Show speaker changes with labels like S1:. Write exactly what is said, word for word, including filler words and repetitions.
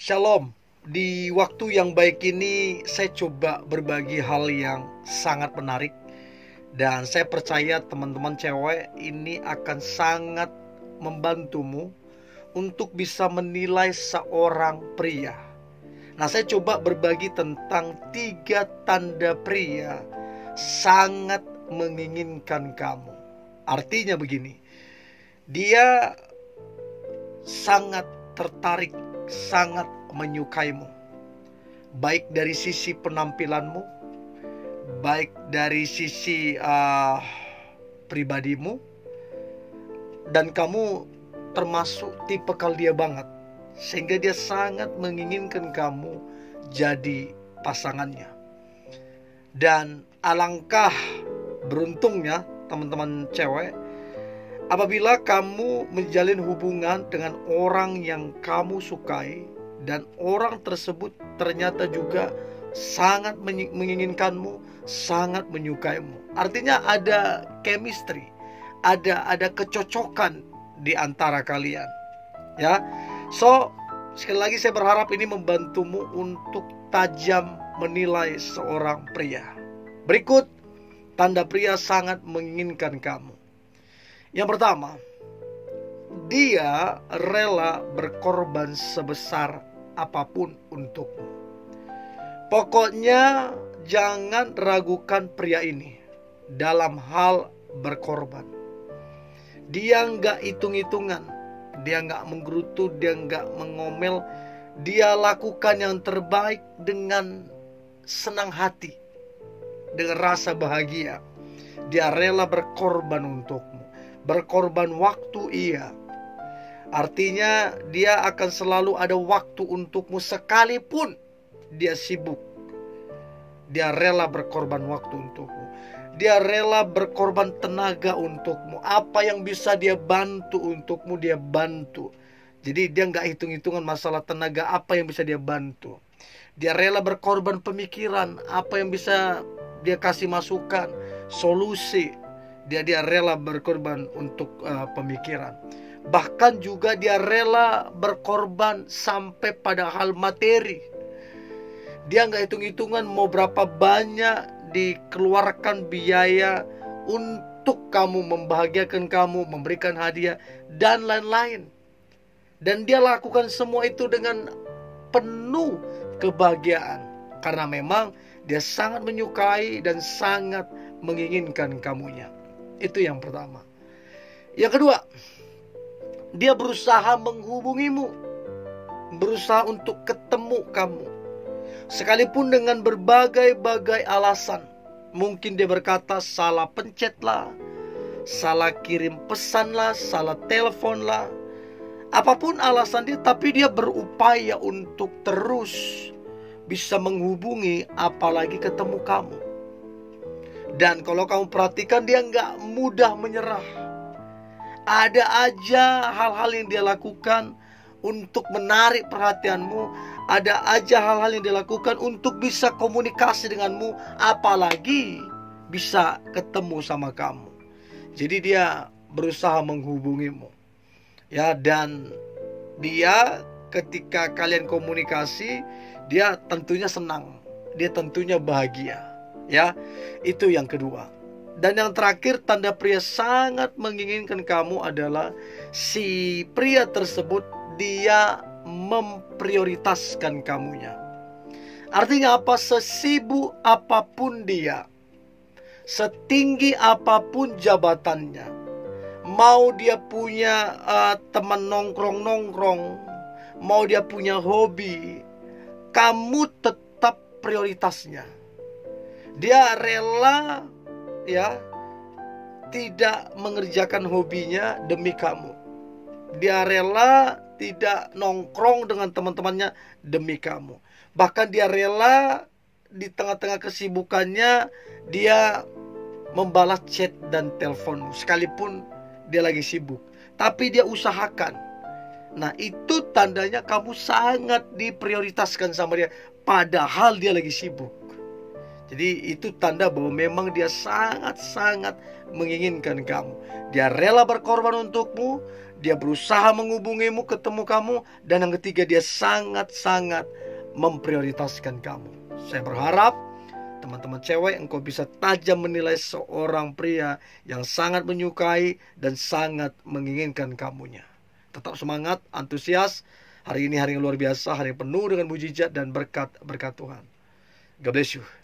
S1: Shalom. Di waktu yang baik ini saya coba berbagi hal yang sangat menarik. Dan saya percaya teman-teman cewek ini akan sangat membantumu untuk bisa menilai seorang pria. Nah, saya coba berbagi tentang tiga tanda pria sangat menginginkan kamu. Artinya begini, dia sangat tertarik, sangat menyukaimu, baik dari sisi penampilanmu, baik dari sisi uh, pribadimu, dan kamu termasuk tipe kal dia banget, sehingga dia sangat menginginkan kamu jadi pasangannya. Dan alangkah beruntungnya teman-teman cewek apabila kamu menjalin hubungan dengan orang yang kamu sukai dan orang tersebut ternyata juga sangat menginginkanmu, sangat menyukaimu. Artinya ada chemistry, ada ada kecocokan di antara kalian. Ya. So, sekali lagi saya berharap ini membantumu untuk tajam menilai seorang pria. Berikut tanda pria sangat menginginkan kamu. Yang pertama, dia rela berkorban sebesar apapun untukmu. Pokoknya jangan ragukan pria ini dalam hal berkorban. Dia nggak hitung-hitungan, dia nggak menggerutu, dia nggak mengomel. Dia lakukan yang terbaik dengan senang hati, dengan rasa bahagia. Dia rela berkorban untukmu. Berkorban waktu, iya. Artinya dia akan selalu ada waktu untukmu sekalipun dia sibuk. Dia rela berkorban waktu untukmu. Dia rela berkorban tenaga untukmu. Apa yang bisa dia bantu untukmu, dia bantu. Jadi dia nggak hitung-hitungan masalah tenaga, apa yang bisa dia bantu. Dia rela berkorban pemikiran, apa yang bisa dia kasih masukan, solusi. Dia dia rela berkorban untuk uh, pemikiran. Bahkan juga dia rela berkorban sampai pada hal materi. Dia nggak hitung-hitungan mau berapa banyak dikeluarkan biaya untuk kamu, membahagiakan kamu, memberikan hadiah dan lain-lain. Dan dia lakukan semua itu dengan penuh kebahagiaan, karena memang dia sangat menyukai dan sangat menginginkan kamunya. Itu yang pertama. Yang kedua, dia berusaha menghubungimu, berusaha untuk ketemu kamu, sekalipun dengan berbagai-bagai alasan. Mungkin dia berkata salah pencet lah, salah kirim pesan lah, salah telepon lah. Apapun alasan dia, tapi dia berupaya untuk terus bisa menghubungi, apalagi ketemu kamu. Dan kalau kamu perhatikan, dia nggak mudah menyerah. Ada aja hal-hal yang dia lakukan untuk menarik perhatianmu. Ada aja hal-hal yang dia lakukan untuk bisa komunikasi denganmu, apalagi bisa ketemu sama kamu. Jadi dia berusaha menghubungimu. Ya, dan dia ketika kalian komunikasi, dia tentunya senang. Dia tentunya bahagia. Ya, itu yang kedua. Dan yang terakhir, tanda pria sangat menginginkan kamu adalah si pria tersebut dia memprioritaskan kamunya. Artinya apa? Sesibuk apapun dia, setinggi apapun jabatannya, mau dia punya uh, teman nongkrong-nongkrong, mau dia punya hobi, kamu tetap prioritasnya. Dia rela ya tidak mengerjakan hobinya demi kamu. Dia rela tidak nongkrong dengan teman-temannya demi kamu. Bahkan dia rela di tengah-tengah kesibukannya dia membalas chat dan teleponmu sekalipun dia lagi sibuk. Tapi dia usahakan. Nah, itu tandanya kamu sangat diprioritaskan sama dia padahal dia lagi sibuk. Jadi itu tanda bahwa memang dia sangat-sangat menginginkan kamu. Dia rela berkorban untukmu. Dia berusaha menghubungimu, ketemu kamu. Dan yang ketiga, dia sangat-sangat memprioritaskan kamu. Saya berharap teman-teman cewek, engkau bisa tajam menilai seorang pria yang sangat menyukai dan sangat menginginkan kamunya. Tetap semangat, antusias. Hari ini hari yang luar biasa, hari yang penuh dengan mujizat dan berkat berkat Tuhan. God bless you.